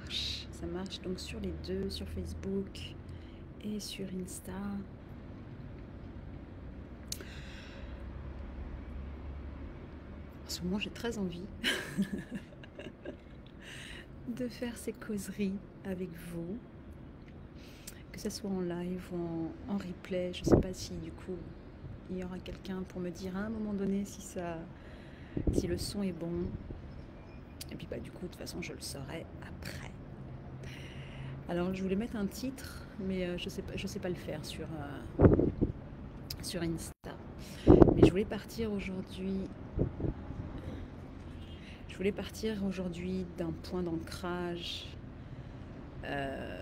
Ça marche donc sur les deux, sur Facebook et sur Insta. En ce moment, j'ai très envie de faire ces causeries avec vous, que ce soit en live ou en replay. Je ne sais pas si du coup il y aura quelqu'un pour me dire à un moment donné si le son est bon. Et puis du coup, de toute façon, je le saurai après. Alors, je voulais mettre un titre, mais je sais pas le faire sur Insta. Mais je voulais partir aujourd'hui d'un point d'ancrage euh,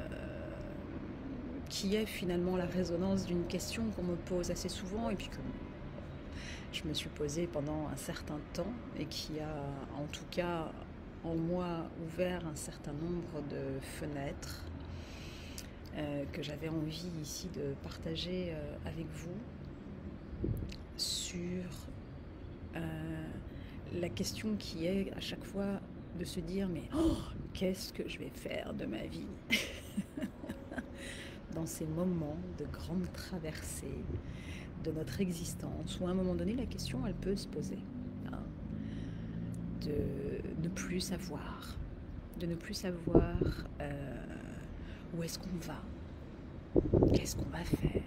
qui est finalement la résonance d'une question qu'on me pose assez souvent et puis que je me suis posée pendant un certain temps et qui a en tout cas en moi ouvert un certain nombre de fenêtres que j'avais envie ici de partager avec vous sur la question qui est à chaque fois de se dire mais qu'est-ce que je vais faire de ma vie dans ces moments de grande traversée de notre existence où à un moment donné la question elle peut se poser hein, de ne plus savoir où est-ce qu'on va, qu'est-ce qu'on va faire,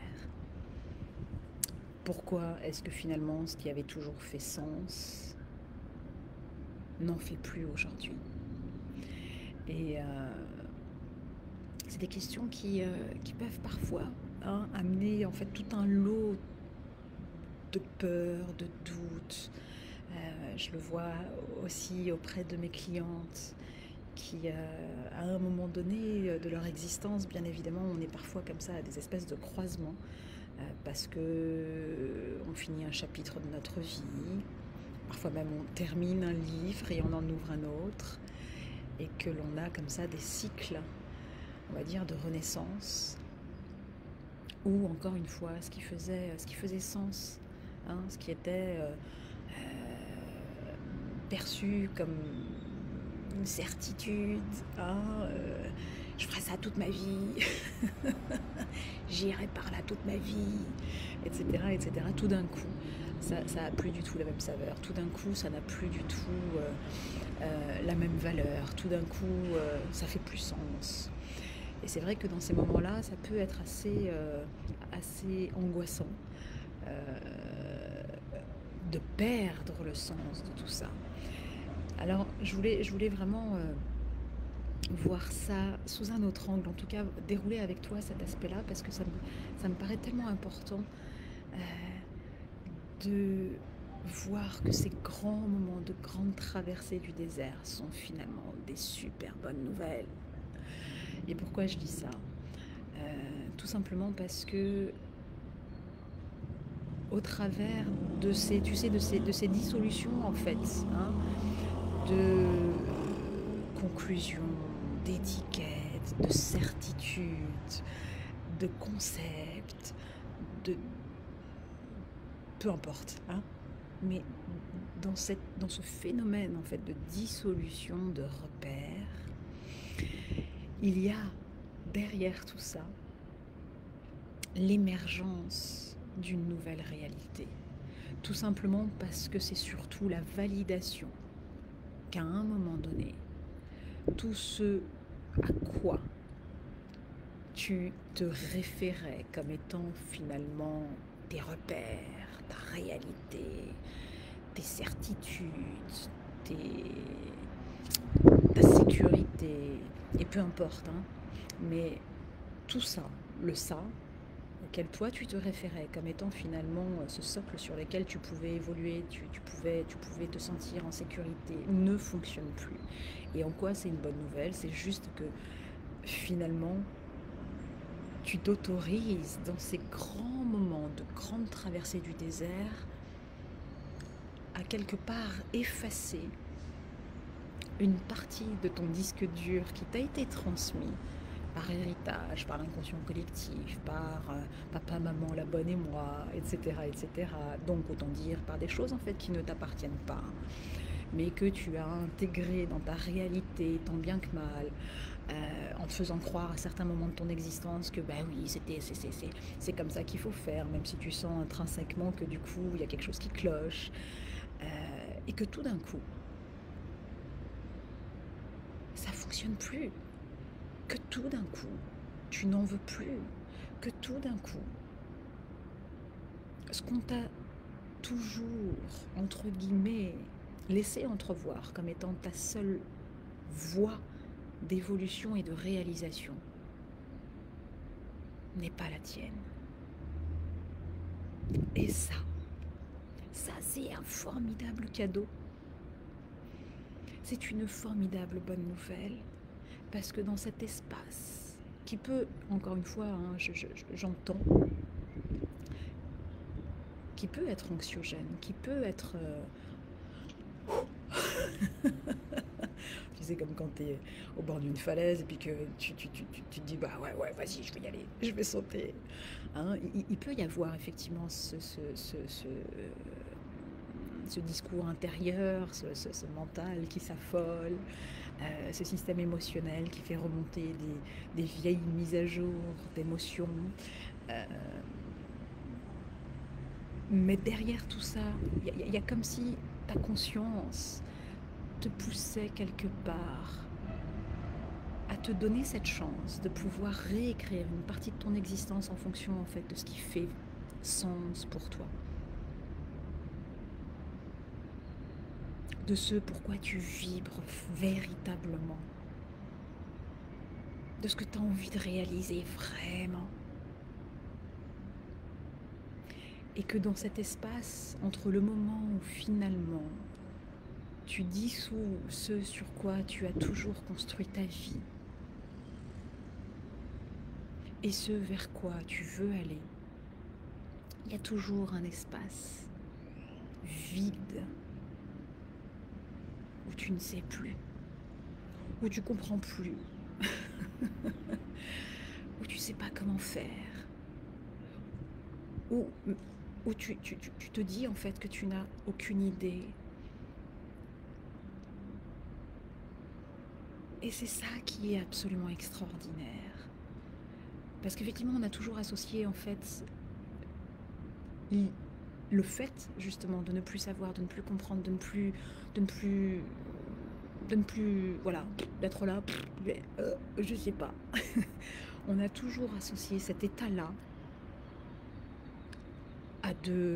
pourquoi est-ce que finalement ce qui avait toujours fait sens n'en fait plus aujourd'hui. Et c'est des questions qui peuvent parfois amener en fait tout un lot de peur, de doute. Je le vois aussi auprès de mes clientes qui, à un moment donné de leur existence, bien évidemment, on est parfois comme ça à des espèces de croisements parce que on finit un chapitre de notre vie, parfois même on termine un livre et on en ouvre un autre, et que l'on a comme ça des cycles, on va dire, de renaissance, ou encore une fois ce qui faisait sens, ce qui était perçu comme une certitude, je ferai ça toute ma vie, j'irai par là toute ma vie, etc., etc. Tout d'un coup, ça n'a plus du tout la même saveur. Tout d'un coup, ça n'a plus du tout la même valeur. Tout d'un coup, ça fait plus sens. Et c'est vrai que dans ces moments-là, ça peut être assez angoissant de perdre le sens de tout ça. Alors, je voulais vraiment voir ça sous un autre angle, en tout cas dérouler avec toi cet aspect-là, parce que ça me paraît tellement important de voir que ces grands moments de grande traversée du désert sont finalement des super bonnes nouvelles. Et pourquoi je dis ça tout simplement parce que au travers de ces dissolutions en fait, de conclusions, d'étiquettes, de certitudes, de concepts, de peu importe, mais dans ce phénomène en fait de dissolution de repères, il y a derrière tout ça l'émergence d'une nouvelle réalité. Tout simplement parce que c'est surtout la validation qu'à un moment donné, tout ce à quoi tu te référais comme étant finalement tes repères, ta réalité, tes certitudes, ta sécurité, et peu importe, mais tout ça, le ça, auquel toi tu te référais comme étant finalement ce socle sur lequel tu pouvais évoluer, tu pouvais te sentir en sécurité, ne fonctionne plus. Et en quoi c'est une bonne nouvelle? C'est juste que finalement, tu t'autorises dans ces grands moments de grande traversée du désert à quelque part effacer une partie de ton disque dur qui t'a été transmis par héritage, par l'inconscient collectif, par papa, maman, la bonne et moi, etc., etc. Donc autant dire par des choses en fait qui ne t'appartiennent pas, mais que tu as intégré dans ta réalité, tant bien que mal, en te faisant croire à certains moments de ton existence que ben oui, c'est comme ça qu'il faut faire, même si tu sens intrinsèquement que du coup, il y a quelque chose qui cloche, et que tout d'un coup, ça ne fonctionne plus, que tout d'un coup, tu n'en veux plus, que tout d'un coup, ce qu'on t'a toujours, entre guillemets, laissé entrevoir comme étant ta seule voie d'évolution et de réalisation, n'est pas la tienne. Et ça c'est un formidable cadeau. C'est une formidable bonne nouvelle, parce que dans cet espace, qui peut, encore une fois, hein, j'entends, qui peut être anxiogène, qui peut être... Tu sais, comme quand tu es au bord d'une falaise et puis que tu te dis, bah ouais, vas-y, je vais y aller, je vais sauter. Hein, il peut y avoir effectivement ce discours intérieur, ce mental qui s'affole, ce système émotionnel qui fait remonter des vieilles mises à jour d'émotions. Mais derrière tout ça, il y a comme si ta conscience te poussait quelque part à te donner cette chance de pouvoir réécrire une partie de ton existence en fonction en fait de ce qui fait sens pour toi. De ce pourquoi tu vibres véritablement. De ce que tu as envie de réaliser vraiment. Et que dans cet espace, entre le moment où finalement tu dissous ce sur quoi tu as toujours construit ta vie et ce vers quoi tu veux aller, il y a toujours un espace vide où tu ne sais plus, où tu comprends plus, où tu ne sais pas comment faire, où tu te dis en fait que tu n'as aucune idée. Et c'est ça qui est absolument extraordinaire. Parce qu'effectivement, on a toujours associé en fait le fait justement de ne plus savoir, de ne plus comprendre, de ne plus voilà, d'être là, je sais pas. On a toujours associé cet état-là à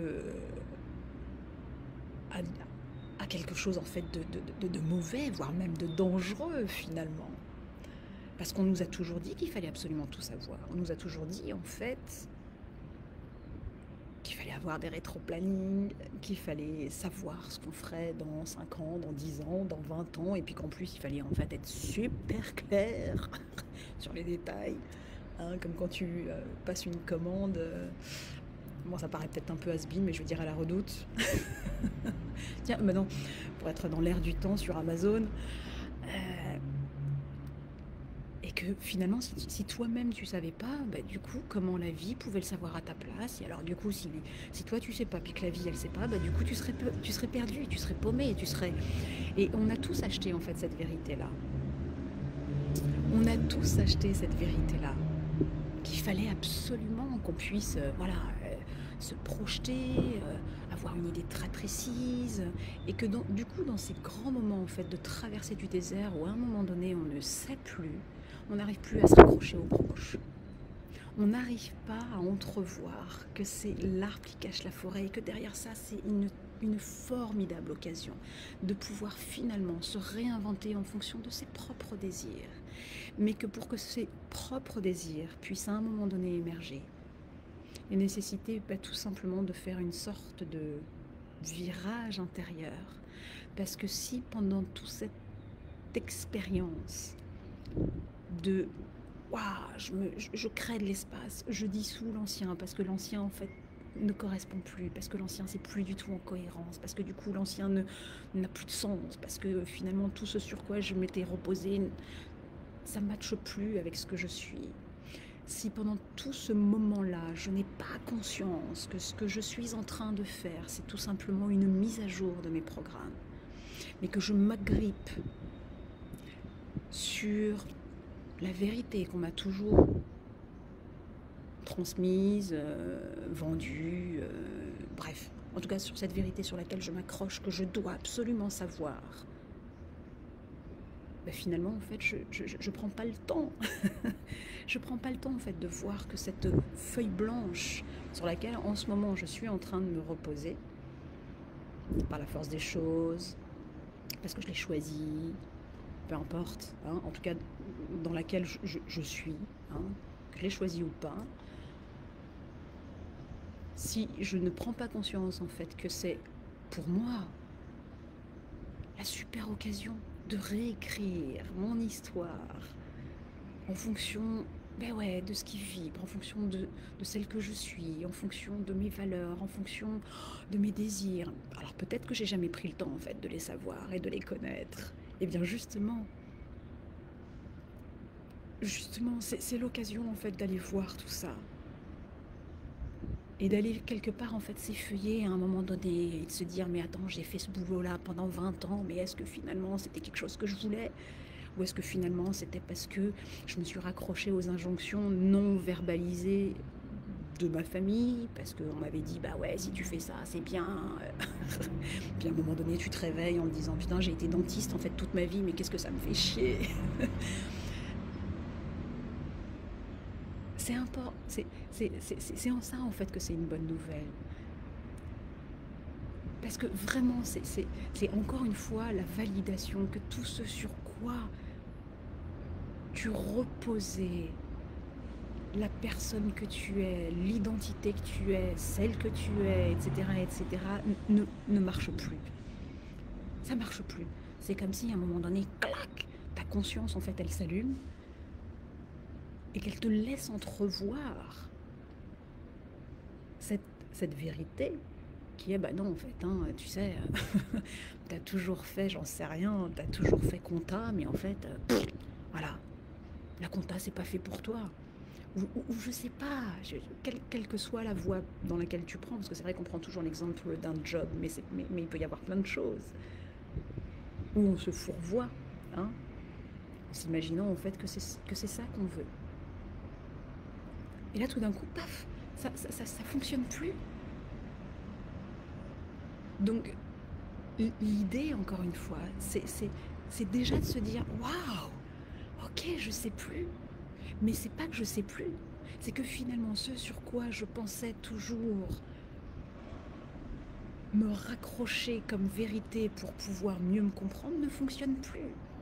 quelque chose en fait de mauvais, voire même de dangereux finalement. Parce qu'on nous a toujours dit qu'il fallait absolument tout savoir. On nous a toujours dit en fait qu'il fallait avoir des rétro-plannings, qu'il fallait savoir ce qu'on ferait dans 5 ans, dans 10 ans, dans 20 ans, et puis qu'en plus il fallait en fait être super clair sur les détails. Hein, comme quand tu passes une commande, bon ça paraît peut-être un peu has-been, mais je veux dire à la Redoute. Tiens, maintenant, pour être dans l'air du temps sur Amazon, et que finalement, si toi-même tu savais pas, bah, du coup, comment la vie pouvait le savoir à ta place. Et alors du coup, si toi tu sais pas, puis que la vie elle sait pas, bah, du coup tu serais perdu, tu serais paumé, Et on a tous acheté en fait cette vérité-là. On a tous acheté cette vérité-là. Qu'il fallait absolument qu'on puisse, se projeter, avoir une idée très précise, et que du coup, dans ces grands moments en fait de traversée du désert, où à un moment donné on ne sait plus, on n'arrive plus à se raccrocher aux branches. On n'arrive pas à entrevoir que c'est l'arbre qui cache la forêt et que derrière ça, c'est une formidable occasion de pouvoir finalement se réinventer en fonction de ses propres désirs. Mais que pour que ces propres désirs puissent à un moment donné émerger, il nécessitait tout simplement de faire une sorte de virage intérieur. Parce que si pendant toute cette expérience de je crée de l'espace, je dissous l'ancien, parce que l'ancien en fait ne correspond plus, parce que l'ancien c'est plus du tout en cohérence, parce que du coup l'ancien n'a plus de sens, parce que finalement tout ce sur quoi je m'étais reposée, ça ne matche plus avec ce que je suis. Si pendant tout ce moment-là, je n'ai pas conscience que ce que je suis en train de faire, c'est tout simplement une mise à jour de mes programmes, mais que je m'agrippe sur la vérité qu'on m'a toujours transmise, vendue, bref, en tout cas sur cette vérité sur laquelle je m'accroche, que je dois absolument savoir, ben finalement en fait je prends pas le temps. Je prends pas le temps en fait de voir que cette feuille blanche sur laquelle en ce moment je suis en train de me reposer, par la force des choses, parce que je l'ai choisi, peu importe, hein, en tout cas dans laquelle je suis, hein, que je l'ai choisi ou pas, si je ne prends pas conscience en fait que c'est pour moi la super occasion de réécrire mon histoire en fonction ben ouais, de ce qui vibre, en fonction de celle que je suis, en fonction de mes valeurs, en fonction de mes désirs. Alors peut-être que j'ai jamais pris le temps en fait de les savoir et de les connaître. Et bien justement, c'est l'occasion en fait d'aller voir tout ça. Et d'aller quelque part en fait s'effeuiller à un moment donné et de se dire mais attends, j'ai fait ce boulot là pendant 20 ans, mais est-ce que finalement c'était quelque chose que je voulais? Ou est-ce que finalement c'était parce que je me suis raccrochée aux injonctions non verbalisées de ma famille, parce qu'on m'avait dit bah ouais, si tu fais ça c'est bien. Puis à un moment donné tu te réveilles en te disant putain, j'ai été dentiste en fait toute ma vie, mais qu'est-ce que ça me fait chier. C'est important, c'est en ça en fait que c'est une bonne nouvelle. Parce que vraiment c'est encore une fois la validation que tout ce sur quoi tu reposais la personne que tu es, l'identité que tu es, celle que tu es, etc., ne marche plus. Ça marche plus. C'est comme si à un moment donné, clac, ta conscience en fait elle s'allume et qu'elle te laisse entrevoir cette vérité qui est bah non en fait, hein, tu sais, t'as toujours fait, j'en sais rien, t'as toujours fait compta, mais en fait, voilà, la compta c'est pas fait pour toi. Ou je sais pas, quelle que soit la voie dans laquelle tu prends, parce que c'est vrai qu'on prend toujours l'exemple d'un job, mais il peut y avoir plein de choses où on se fourvoie, hein, en s'imaginant en fait que c'est ça qu'on veut. Et là tout d'un coup, paf, ça fonctionne plus. Donc l'idée, encore une fois, c'est déjà de se dire waouh, ok, je sais plus. Mais c'est pas que je sais plus, c'est que finalement ce sur quoi je pensais toujours me raccrocher comme vérité pour pouvoir mieux me comprendre ne fonctionne plus.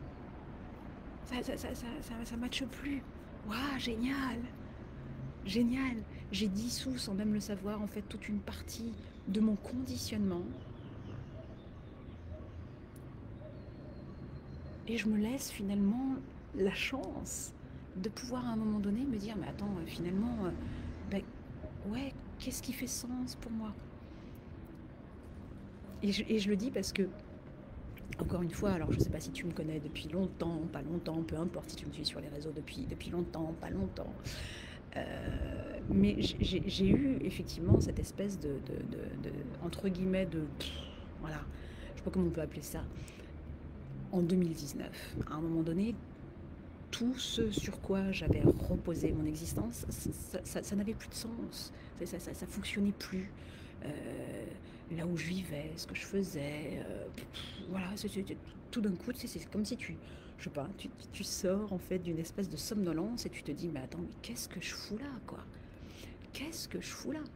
Ça matche plus. Waouh, génial. Génial. J'ai dissous sans même le savoir en fait toute une partie de mon conditionnement. Et je me laisse finalement la chance de pouvoir à un moment donné me dire mais attends, finalement, ben, ouais, qu'est-ce qui fait sens pour moi? Et je le dis parce que, encore une fois, alors je ne sais pas si tu me connais depuis longtemps, pas longtemps, peu importe si tu me suis sur les réseaux depuis longtemps, pas longtemps, mais j'ai eu effectivement cette espèce de entre guillemets, voilà, je ne sais pas comment on peut appeler ça, en 2019. À un moment donné, tout ce sur quoi j'avais reposé mon existence, ça n'avait plus de sens, ça fonctionnait plus. Là où je vivais, ce que je faisais, voilà, tout d'un coup, c'est comme si je sais pas, tu sors en fait d'une espèce de somnolence et tu te dis mais attends, mais qu'est-ce que je fous là, quoi? Qu'est-ce que je fous là?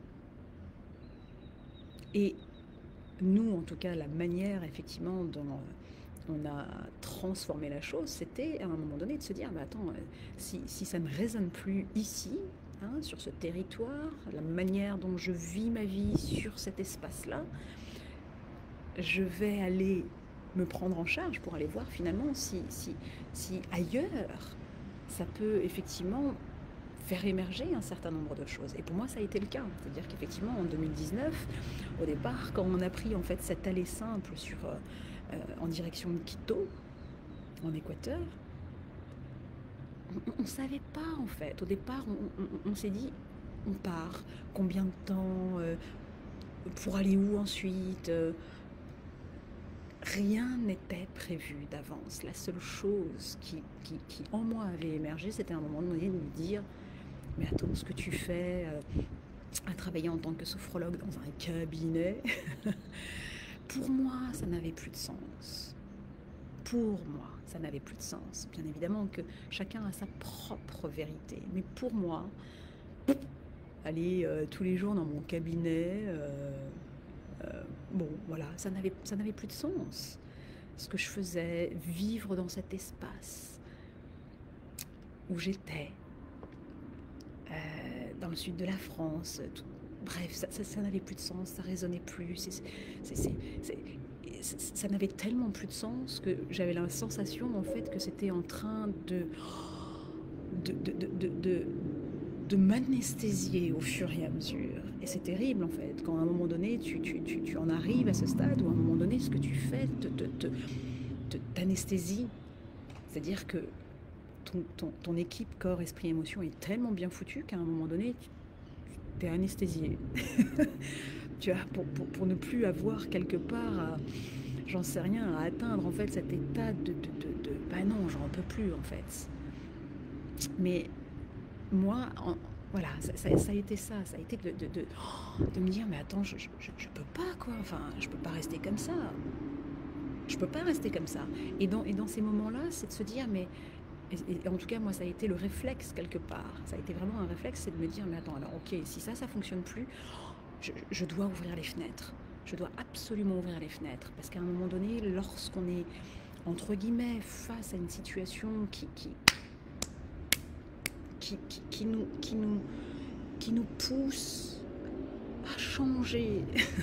Et nous, en tout cas, la manière effectivement dont on a transformé la chose, c'était à un moment donné de se dire mais attends, si ça ne résonne plus ici, hein, sur ce territoire, la manière dont je vis ma vie sur cet espace-là, je vais aller me prendre en charge pour aller voir finalement si ailleurs ça peut effectivement faire émerger un certain nombre de choses. Et pour moi, ça a été le cas. C'est-à-dire qu'effectivement, en 2019, au départ, quand on a pris en fait cette allée simple en direction de Quito, en Équateur, on ne savait pas en fait. Au départ, on s'est dit, on part, combien de temps, pour aller où ensuite, rien n'était prévu d'avance. La seule chose qui en moi avait émergé, c'était à un moment donné de me dire, mais attends, ce que tu fais à travailler en tant que sophrologue dans un cabinet, pour moi, ça n'avait plus de sens. Pour moi, ça n'avait plus de sens. Bien évidemment que chacun a sa propre vérité. Mais pour moi, aller tous les jours dans mon cabinet, bon, voilà, ça n'avait plus de sens. Ce que je faisais, vivre dans cet espace où j'étais, dans le sud de la France, bref, ça n'avait plus de sens, ça résonnait plus. Ça n'avait tellement plus de sens que j'avais la sensation en fait que c'était en train de m'anesthésier au fur et à mesure. Et c'est terrible en fait, quand à un moment donné tu en arrives à ce stade où à un moment donné ce que tu fais t'anesthésie. C'est-à-dire que ton équipe corps, esprit, émotion est tellement bien foutue qu'à un moment donné tu es anesthésié. Tu as, pour ne plus avoir quelque part, j'en sais rien, à atteindre en fait cet état bah non, j'en peux plus en fait. Mais moi, voilà, ça a été ça a été de me dire, mais attends, je peux pas quoi, enfin, je peux pas rester comme ça. Je peux pas rester comme ça. Et dans ces moments-là, c'est de se dire, mais et en tout cas, moi, ça a été le réflexe quelque part. Ça a été vraiment un réflexe, c'est de me dire, mais attends, alors ok, si ça fonctionne plus, je dois ouvrir les fenêtres. Je dois absolument ouvrir les fenêtres. Parce qu'à un moment donné, lorsqu'on est, entre guillemets, face à une situation qui nous pousse à changer,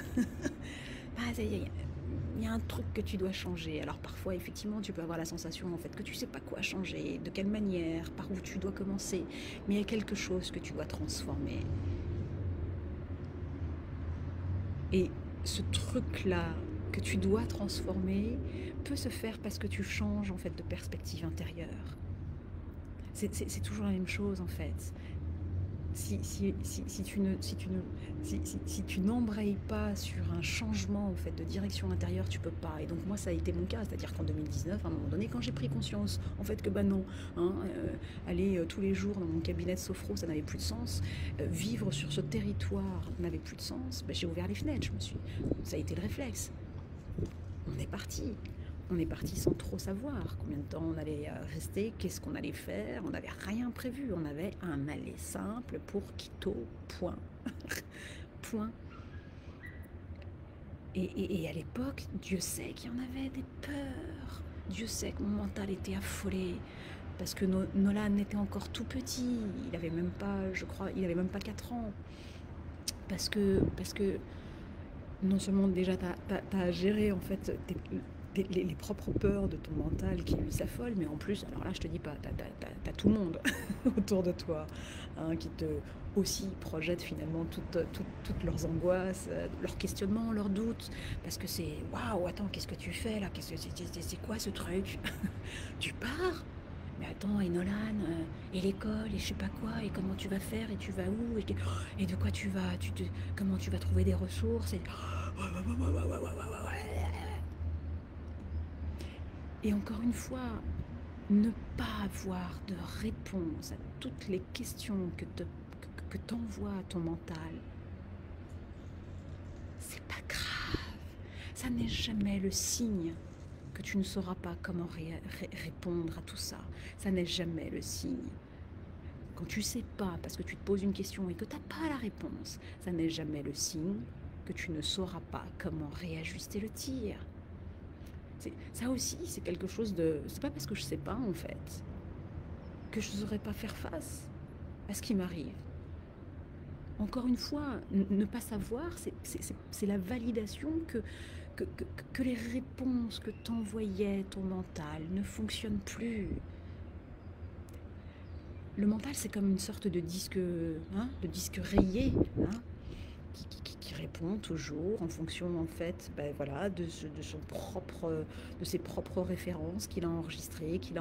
il y a un truc que tu dois changer. Alors parfois, effectivement, tu peux avoir la sensation en fait que tu sais pas quoi changer, de quelle manière, par où tu dois commencer. Mais il y a quelque chose que tu dois transformer. Et ce truc-là que tu dois transformer peut se faire parce que tu changes en fait de perspective intérieure. C'est toujours la même chose en fait. Si tu n'embrayes pas sur un changement en fait, de direction intérieure, tu peux pas. Et donc moi ça a été mon cas, c'est-à-dire qu'en 2019, à un moment donné, quand j'ai pris conscience en fait que bah non, aller tous les jours dans mon cabinet de sophro, ça n'avait plus de sens, vivre sur ce territoire n'avait plus de sens, j'ai ouvert les fenêtres, ça a été le réflexe. On est parti. On est parti sans trop savoir combien de temps on allait rester, qu'est-ce qu'on allait faire. On n'avait rien prévu. On avait un aller simple pour Quito, point. Point. Et à l'époque, Dieu sait qu'il y en avait des peurs. Dieu sait que mon mental était affolé. Parce que Nolan était encore tout petit. Il avait même pas, je crois, il avait même pas 4 ans. Parce que non seulement déjà t'as à gérer en fait les propres peurs de ton mental qui lui s'affolent, mais en plus, alors là je te dis pas, t'as tout le monde autour de toi qui te aussi projette finalement toutes leurs angoisses, leurs questionnements, leurs doutes, parce que c'est waouh, attends, qu'est-ce que tu fais là, c'est quoi ce truc? Tu pars? Mais attends, et Nolan, et l'école, et je sais pas quoi, et comment tu vas faire, et tu vas où, et de quoi tu vas, comment tu vas trouver des ressources, et encore une fois, ne pas avoir de réponse à toutes les questions que t'envoie ton mental, c'est pas grave. Ça n'est jamais le signe que tu ne sauras pas comment répondre à tout ça. Ça n'est jamais le signe. Quand tu sais pas, parce que tu te poses une question et que tu n'as pas la réponse, ça n'est jamais le signe que tu ne sauras pas comment réajuster le tir. Ça aussi, c'est quelque chose de... C'est pas parce que je sais pas, en fait, que je ne saurais pas faire face à ce qui m'arrive. Encore une fois, ne pas savoir, c'est la validation que les réponses que t'envoyait ton mental ne fonctionnent plus. Le mental, c'est comme une sorte de disque rayé, qui répond toujours en fonction en fait, voilà, de ses propres références qu'il a enregistrées, qu'il a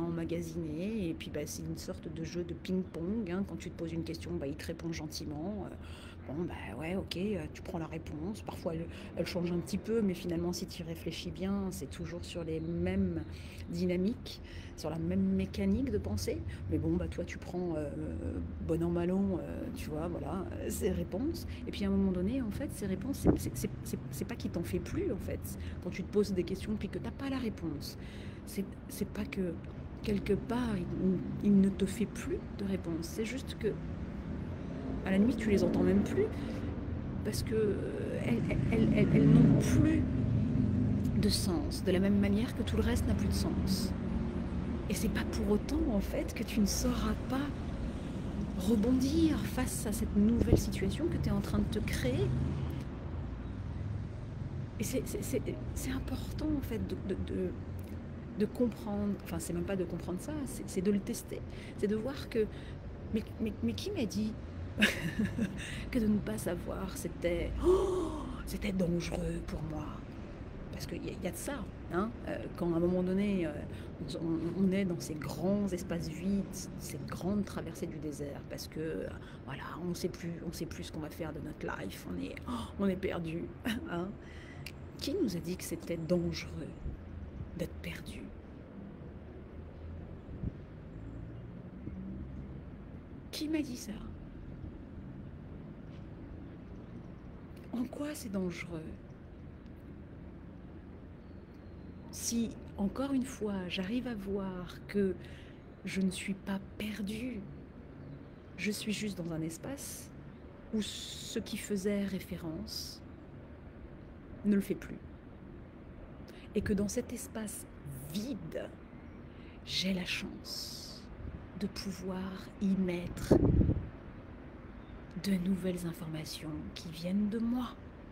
emmagasinées. Et puis c'est une sorte de jeu de ping-pong. Quand tu te poses une question, il te répond gentiment. Bon, bah ouais, ok, tu prends la réponse. Parfois, elle change un petit peu, mais finalement, si tu y réfléchis bien, c'est toujours sur les mêmes dynamiques, sur la même mécanique de pensée. Mais bon, bah toi, tu prends bon an, mal an, tu vois, voilà, ces réponses. Et puis à un moment donné, en fait, ces réponses, c'est pas qu'il t'en fait plus, en fait. Quand tu te poses des questions puis que t'as pas la réponse, c'est pas que quelque part, il ne te fait plus de réponse. C'est juste que à la limite, tu les entends même plus parce que elles n'ont plus de sens, de la même manière que tout le reste n'a plus de sens. Et c'est pas pour autant en fait que tu ne sauras pas rebondir face à cette nouvelle situation que tu es en train de te créer. Et c'est important en fait de comprendre, enfin c'est même pas de comprendre ça, c'est de le tester, c'est de voir que, mais qui m'a dit que de ne pas savoir, c'était dangereux pour moi. Parce qu'il y a de ça, hein, quand à un moment donné, on est dans ces grands espaces vides, ces grandes traversées du désert, parce que voilà, on sait plus ce qu'on va faire de notre life, on est perdu. Hein. Qui nous a dit que c'était dangereux d'être perdu? Qui m'a dit ça? En quoi c'est dangereux? Si, encore une fois, j'arrive à voir que je ne suis pas perdue, je suis juste dans un espace où ce qui faisait référence ne le fait plus. Et que dans cet espace vide, j'ai la chance de pouvoir y mettre de nouvelles informations qui viennent de moi.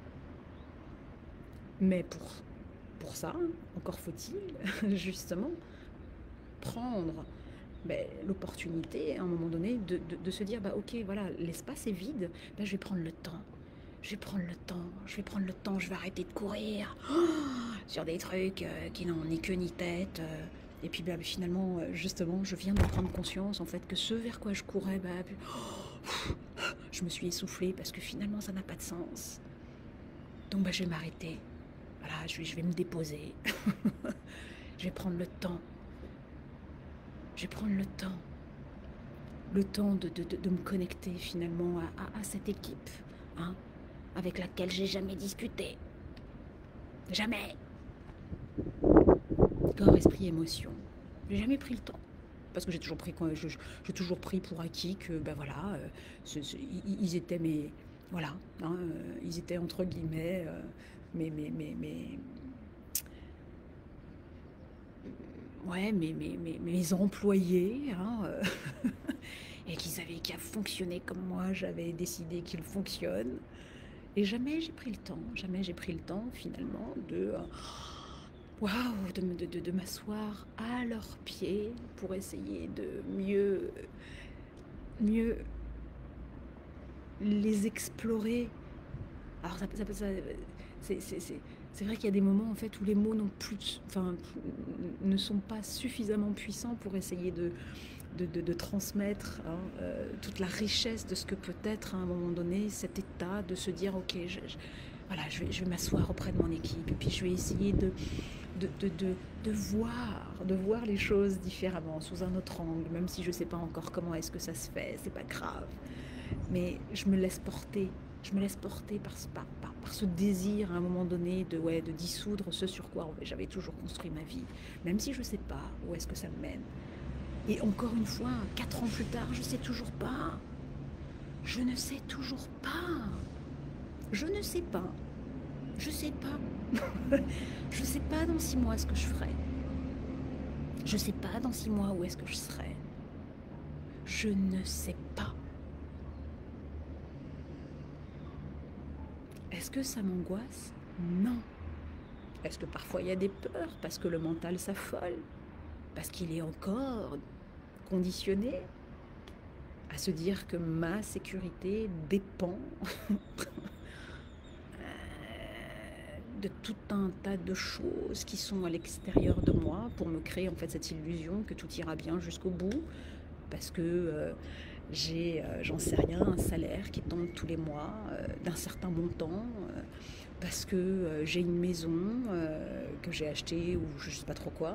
Mais pour ça, encore faut-il justement prendre l'opportunité à un moment donné de se dire, bah ok, voilà, l'espace est vide, bah, je vais prendre le temps. Je vais prendre le temps, je vais arrêter de courir sur des trucs qui n'ont ni queue ni tête. Et puis bah, finalement, justement, je viens de prendre conscience en fait que ce vers quoi je courais, je me suis essoufflée parce que finalement ça n'a pas de sens. Donc bah, je vais m'arrêter. Voilà, je vais me déposer. Je vais prendre le temps. Je vais prendre le temps. Le temps de me connecter finalement à cette équipe. Hein, avec laquelle j'ai jamais discuté. Jamais. Corps, esprit, émotion. J'ai jamais pris le temps. Parce que j'ai toujours pris pour acquis que, ben voilà, ils étaient mes. Voilà, hein, ils étaient entre guillemets ouais, mes employés, hein, et qu'ils avaient qu'à fonctionner comme moi, j'avais décidé qu'ils fonctionnent. Et jamais j'ai pris le temps, finalement waouh, de m'asseoir à leurs pieds pour essayer de mieux les explorer. Alors c'est vrai qu'il y a des moments en fait où les mots ne sont pas suffisamment puissants pour essayer de transmettre toute la richesse de ce que peut être à un moment donné cet état de se dire ok, voilà, je vais m'asseoir auprès de mon équipe et puis je vais essayer de voir les choses différemment, sous un autre angle, même si je ne sais pas encore comment est-ce que ça se fait, c'est pas grave. Mais je me laisse porter par ce désir à un moment donné de dissoudre ce sur quoi j'avais toujours construit ma vie, même si je ne sais pas où est-ce que ça me mène. Et encore une fois, 4 ans plus tard, je ne sais toujours pas. Je ne sais toujours pas. Je ne sais pas. Je sais pas. Je sais pas dans 6 mois ce que je ferai. Je sais pas dans 6 mois où est-ce que je serai. Je ne sais pas. Est-ce que ça m'angoisse? Non. Est-ce que parfois il y a des peurs parce que le mental s'affole? Parce qu'il est encore conditionné à se dire que ma sécurité dépend de tout un tas de choses qui sont à l'extérieur de moi pour me créer en fait cette illusion que tout ira bien jusqu'au bout, parce que J'ai, j'en sais rien, un salaire qui tombe tous les mois d'un certain montant parce que j'ai une maison que j'ai achetée ou je sais pas trop quoi.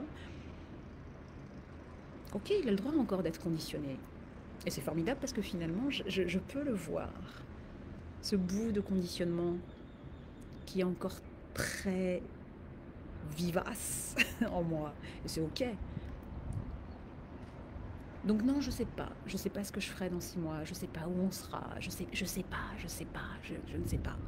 Ok, il a le droit encore d'être conditionné. Et c'est formidable parce que finalement, je peux le voir, ce bout de conditionnement qui est encore très vivace en moi. Et c'est ok. Donc non, je sais pas. Je sais pas ce que je ferai dans 6 mois. Je sais pas où on sera. Je sais pas. Je ne sais pas.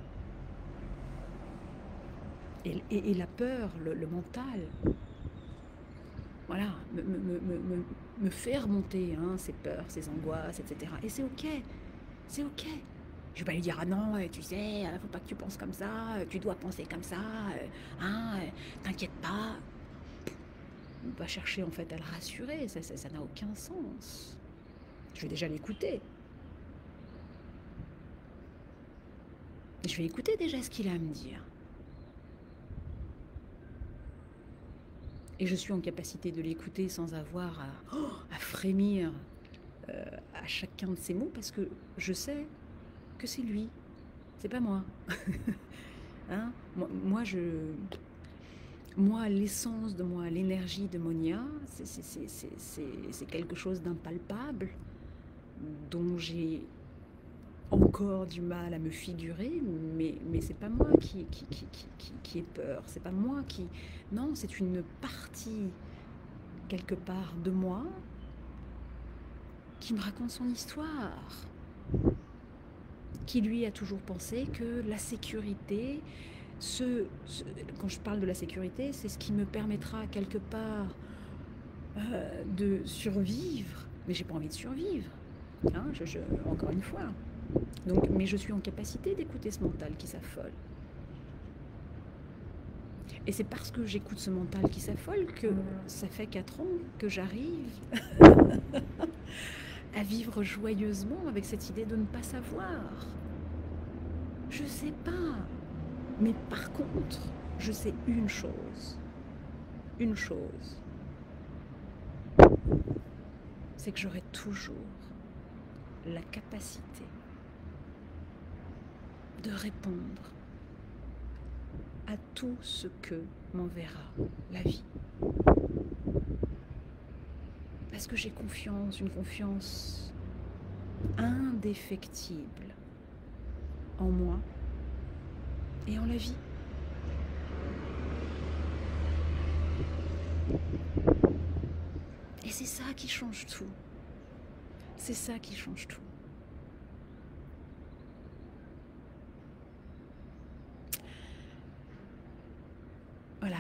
Et la peur, le mental, voilà, me fait remonter hein, ces peurs, ces angoisses, etc. Et c'est ok. C'est ok. Je vais pas lui dire ah non, tu sais, faut pas que tu penses comme ça, tu dois penser comme ça, hein, t'inquiète pas. On va chercher en fait à le rassurer, ça n'a aucun sens. Je vais déjà l'écouter. Je vais écouter déjà ce qu'il a à me dire. Et je suis en capacité de l'écouter sans avoir à frémir à chacun de ses mots parce que je sais que c'est lui, c'est pas moi. Hein, moi, l'essence de moi, l'énergie de Monia, c'est quelque chose d'impalpable dont j'ai encore du mal à me figurer, mais c'est pas moi qui ai peur, c'est pas moi qui... Non, c'est une partie, quelque part, de moi qui me raconte son histoire, qui lui a toujours pensé que la sécurité, quand je parle de la sécurité, c'est ce qui me permettra quelque part de survivre, mais j'ai pas envie de survivre, hein, encore une fois. Donc, mais je suis en capacité d'écouter ce mental qui s'affole. Et c'est parce que j'écoute ce mental qui s'affole que ça fait 4 ans que j'arrive à vivre joyeusement avec cette idée de ne pas savoir. Je sais pas. Mais par contre, je sais une chose. Une chose. C'est que j'aurai toujours la capacité de répondre à tout ce que m'enverra la vie. Parce que j'ai confiance, une confiance indéfectible en moi et en la vie. Et c'est ça qui change tout. C'est ça qui change tout. Voilà,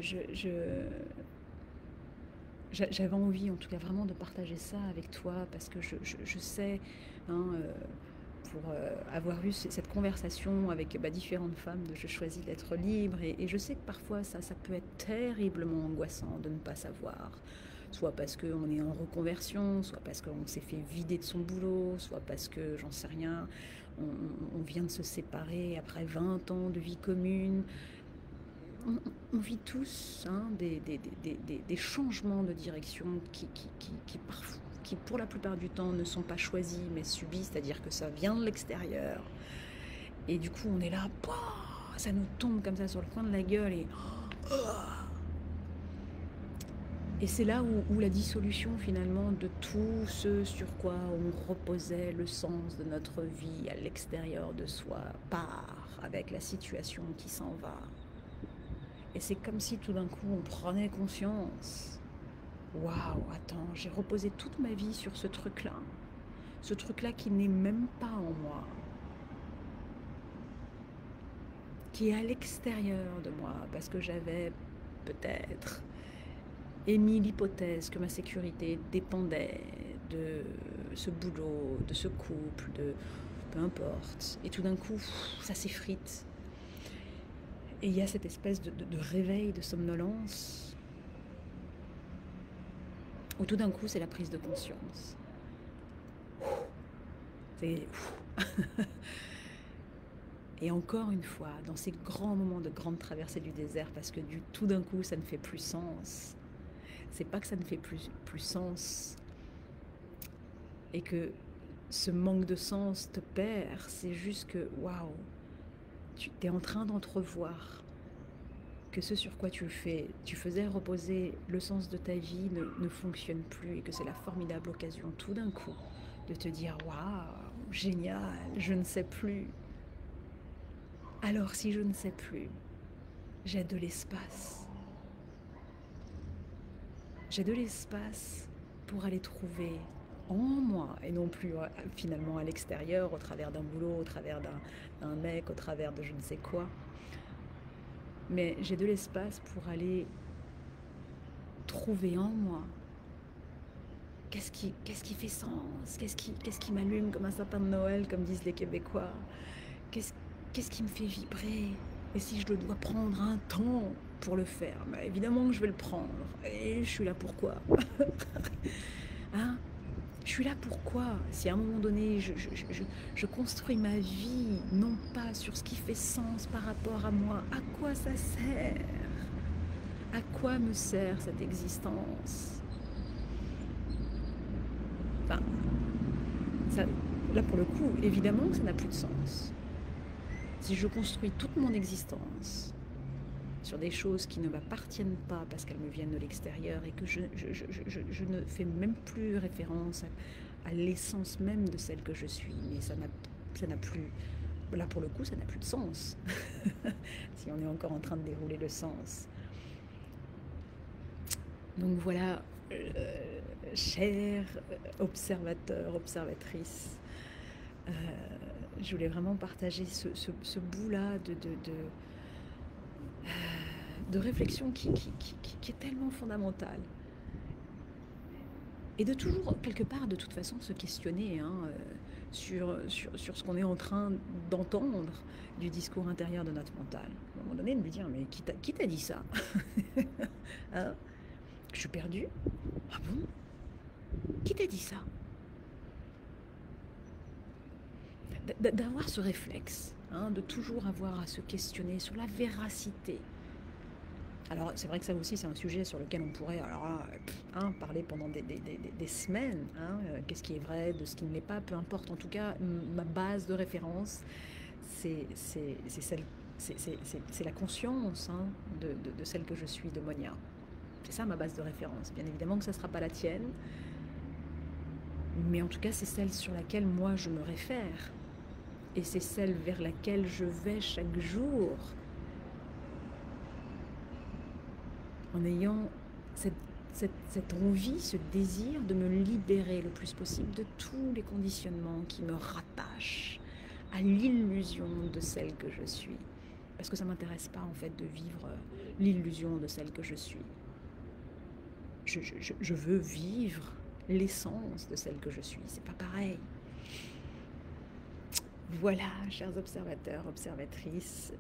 j'avais envie en tout cas vraiment de partager ça avec toi parce que je sais, hein, pour avoir eu cette conversation avec différentes femmes de je choisis d'être libre et je sais que parfois ça peut être terriblement angoissant de ne pas savoir, soit parce qu'on est en reconversion, soit parce qu'on s'est fait vider de son boulot, soit parce que j'en sais rien, on vient de se séparer après 20 ans de vie commune. On vit tous hein, des changements de direction qui pour la plupart du temps ne sont pas choisis mais subis, c'est-à-dire que ça vient de l'extérieur. Et du coup on est là, ça nous tombe comme ça sur le coin de la gueule et c'est là où la dissolution finalement de tout ce sur quoi on reposait le sens de notre vie à l'extérieur de soi part avec la situation qui s'en va. Et c'est comme si tout d'un coup on prenait conscience. Waouh, attends, j'ai reposé toute ma vie sur ce truc-là. Ce truc-là qui n'est même pas en moi. Qui est à l'extérieur de moi. Parce que j'avais peut-être émis l'hypothèse que ma sécurité dépendait de ce boulot, de ce couple, de peu importe. Et tout d'un coup, ça s'effrite. Et il y a cette espèce de réveil, de somnolence, où tout d'un coup, c'est la prise de conscience. C'est... Et encore une fois, dans ces grands moments de grande traversée du désert, parce que tout d'un coup, ça ne fait plus sens. C'est pas que ça ne fait plus sens et que ce manque de sens te perd, c'est juste que, waouh, tu es en train d'entrevoir que ce sur quoi tu faisais reposer le sens de ta vie ne fonctionne plus et que c'est la formidable occasion tout d'un coup de te dire waouh, génial, je ne sais plus. Alors si je ne sais plus, j'ai de l'espace. J'ai de l'espace pour aller trouver en moi et non plus finalement à l'extérieur, au travers d'un boulot, au travers d'un mec, au travers de je ne sais quoi. Mais j'ai de l'espace pour aller trouver en moi qu'est-ce qui fait sens, qu'est-ce qui m'allume comme un sapin de Noël, comme disent les Québécois, qu'est-ce qui me fait vibrer. Et si je dois prendre un temps pour le faire, bah évidemment que je vais le prendre. Et je suis là pourquoi hein, je suis là pourquoi. Si à un moment donné, je construis ma vie, non pas sur ce qui fait sens par rapport à moi, à quoi ça sert? À quoi me sert cette existence? Enfin, ça, là pour le coup, évidemment que ça n'a plus de sens. Si je construis toute mon existence sur des choses qui ne m'appartiennent pas parce qu'elles me viennent de l'extérieur et que je ne fais même plus référence à l'essence même de celle que je suis, mais ça n'a plus, là pour le coup, ça n'a plus de sens. Si on est encore en train de dérouler le sens. Donc voilà, chers observateurs, observatrices, je voulais vraiment partager ce bout-là de réflexion qui est tellement fondamentale. Et de toujours, quelque part, de toute façon, se questionner sur ce qu'on est en train d'entendre du discours intérieur de notre mental. À un moment donné, de lui dire, mais qui t'a dit ça? Hein? Je suis perdue? Ah bon? Qui t'a dit ça? D'avoir ce réflexe, de toujours avoir à se questionner sur la véracité. Alors c'est vrai que ça aussi c'est un sujet sur lequel on pourrait parler pendant des semaines. Qu'est-ce qui est vrai, de ce qui ne l'est pas, peu importe. En tout cas, ma base de référence, c'est la conscience de celle que je suis, de Monia. C'est ça ma base de référence. Bien évidemment que ça ne sera pas la tienne, mais en tout cas c'est celle sur laquelle moi je me réfère. Et c'est celle vers laquelle je vais chaque jour, en ayant cette envie, ce désir de me libérer le plus possible de tous les conditionnements qui me rattachent à l'illusion de celle que je suis. Parce que ça ne m'intéresse pas en fait de vivre l'illusion de celle que je suis. Je veux vivre l'essence de celle que je suis. C'est pas pareil. Voilà, chers observateurs, observatrices,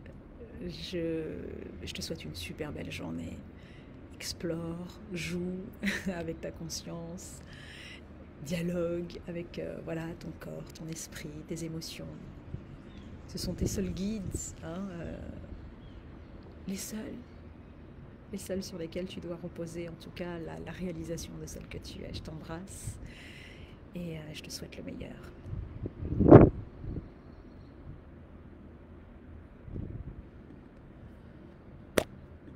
je te souhaite une super belle journée. Explore, joue avec ta conscience, dialogue avec ton corps, ton esprit, tes émotions. Ce sont tes seuls guides, les seuls sur lesquels tu dois reposer, en tout cas la réalisation de celle que tu es. Je t'embrasse et je te souhaite le meilleur.